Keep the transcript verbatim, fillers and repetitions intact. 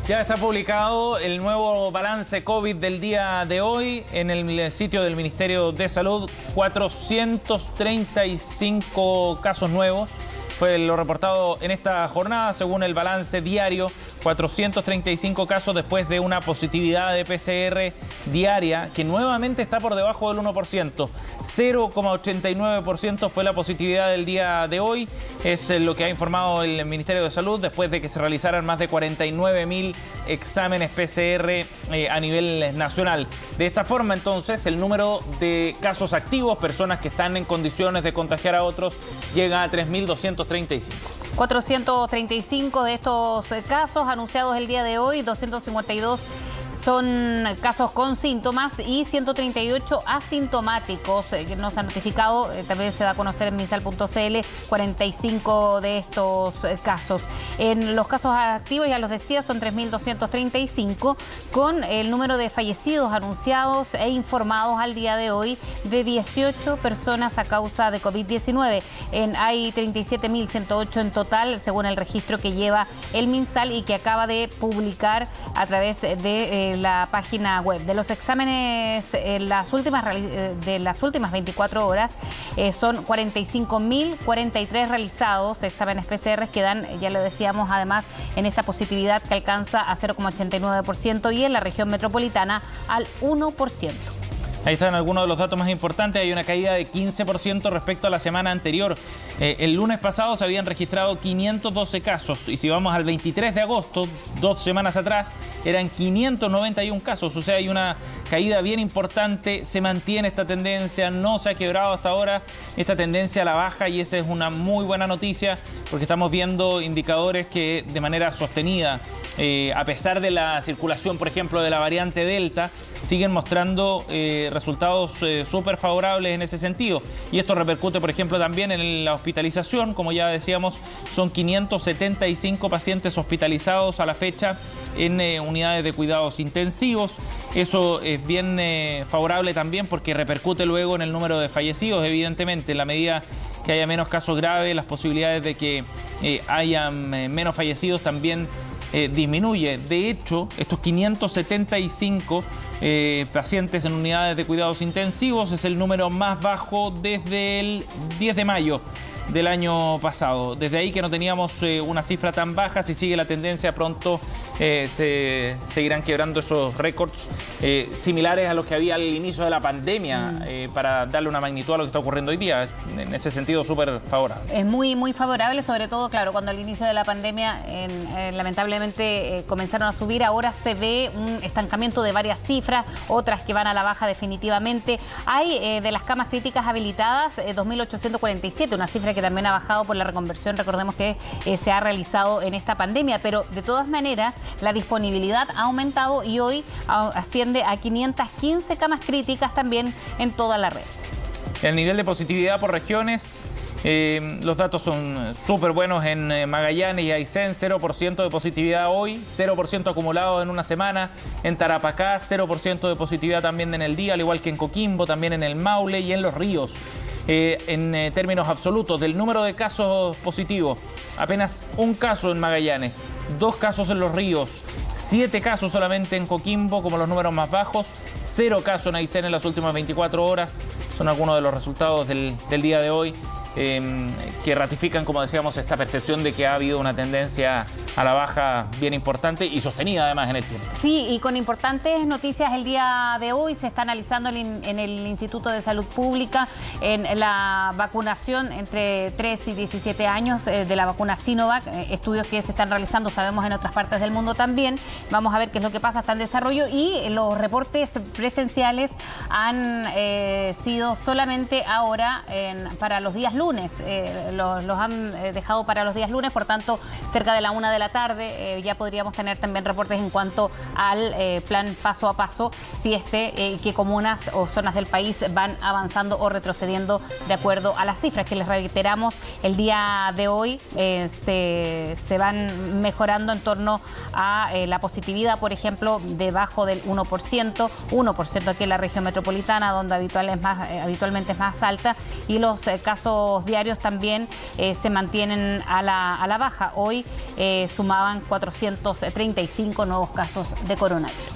Ya está publicado el nuevo balance COVID del día de hoy en el sitio del Ministerio de Salud. cuatrocientos treinta y cinco casos nuevos fue lo reportado en esta jornada, según el balance diario. cuatrocientos treinta y cinco casos después de una positividad de P C R diaria que nuevamente está por debajo del uno por ciento. cero coma ochenta y nueve por ciento fue la positividad del día de hoy. Es lo que ha informado el Ministerio de Salud después de que se realizaran más de cuarenta y nueve mil exámenes P C R eh, a nivel nacional. De esta forma, entonces, el número de casos activos, personas que están en condiciones de contagiar a otros, llega a tres mil doscientos treinta y cinco. cuatrocientos treinta y cinco de estos casos anunciados el día de hoy, doscientos cincuenta y dos son casos con síntomas y ciento treinta y ocho asintomáticos eh, que nos han notificado. Eh, también se da a conocer en misal punto c l cuarenta y cinco de estos eh, casos. En los casos activos, ya los decía, son tres mil doscientos treinta y cinco, con el número de fallecidos anunciados e informados al día de hoy de dieciocho personas a causa de COVID diecinueve. En, hay treinta y siete mil ciento ocho en total, según el registro que lleva el MinSal y que acaba de publicar a través de eh, la página web. De los exámenes en las últimas, de las últimas veinticuatro horas, eh, son cuarenta y cinco mil cuarenta y tres realizados, exámenes P C R que dan, ya lo decíamos, además en esta positividad que alcanza a cero coma ochenta y nueve por ciento y en la región metropolitana al uno por ciento. Ahí están algunos de los datos más importantes. Hay una caída de quince por ciento respecto a la semana anterior. Eh, el lunes pasado se habían registrado quinientos doce casos y si vamos al veintitrés de agosto, dos semanas atrás, eran quinientos noventa y uno casos. O sea, hay una caída bien importante. Se mantiene esta tendencia, no se ha quebrado hasta ahora esta tendencia a la baja y esa es una muy buena noticia porque estamos viendo indicadores que de manera sostenida, eh, a pesar de la circulación, por ejemplo, de la variante Delta, siguen mostrando eh, resultados eh, súper favorables en ese sentido. Y esto repercute, por ejemplo, también en la hospitalización. Como ya decíamos, son quinientos setenta y cinco pacientes hospitalizados a la fecha en eh, unidades de cuidados intensivos. Eso es bien eh, favorable también porque repercute luego en el número de fallecidos, evidentemente. En la medida que haya menos casos graves, las posibilidades de que eh, hayan eh, menos fallecidos también Eh, disminuye. De hecho, estos quinientos setenta y cinco eh, pacientes en unidades de cuidados intensivos es el número más bajo desde el diez de mayo del año pasado. Desde ahí que no teníamos eh, una cifra tan baja. Si sigue la tendencia, pronto eh, se seguirán quebrando esos récords eh, similares a los que había al inicio de la pandemia, eh, para darle una magnitud a lo que está ocurriendo hoy día. En ese sentido, súper favorable. Es muy, muy favorable, sobre todo, claro, cuando al inicio de la pandemia en, eh, lamentablemente eh, comenzaron a subir. Ahora se ve un estancamiento de varias cifras, otras que van a la baja definitivamente. Hay eh, de las camas críticas habilitadas eh, dos mil ochocientos cuarenta y siete, una cifra que también ha bajado por la reconversión, recordemos que eh, se ha realizado en esta pandemia, pero de todas maneras la disponibilidad ha aumentado y hoy a, asciende a quinientas quince camas críticas también en toda la red. El nivel de positividad por regiones, eh, los datos son súper buenos en eh, Magallanes y Aysén, cero por ciento de positividad hoy, cero por ciento acumulado en una semana. En Tarapacá, cero por ciento de positividad también en el día, al igual que en Coquimbo, también en el Maule y en Los Ríos. Eh, en eh, términos absolutos del número de casos positivos, apenas un caso en Magallanes, dos casos en Los Ríos, siete casos solamente en Coquimbo como los números más bajos, cero casos en Aysén en las últimas veinticuatro horas. Son algunos de los resultados del, del día de hoy eh, que ratifican, como decíamos, esta percepción de que ha habido una tendencia a la baja bien importante y sostenida además en el tiempo. Sí, y con importantes noticias el día de hoy. Se está analizando en el Instituto de Salud Pública en la vacunación entre tres y diecisiete años de la vacuna Sinovac, estudios que se están realizando, sabemos, en otras partes del mundo también. Vamos a ver qué es lo que pasa, está en desarrollo y los reportes presenciales han eh, sido solamente ahora en, para los días lunes, eh, los, los han dejado para los días lunes, por tanto cerca de la una de la tarde eh, ya podríamos tener también reportes en cuanto al eh, plan paso a paso, si este, eh, qué comunas o zonas del país van avanzando o retrocediendo de acuerdo a las cifras que les reiteramos el día de hoy. Eh, se, se van mejorando en torno a eh, la positividad, por ejemplo, debajo del uno por ciento, uno por ciento aquí en la región metropolitana, donde habitual es más, eh, habitualmente es más alta, y los eh, casos diarios también eh, se mantienen a la, a la baja. Hoy eh, sumaban cuatrocientos treinta y cinco nuevos casos de coronavirus.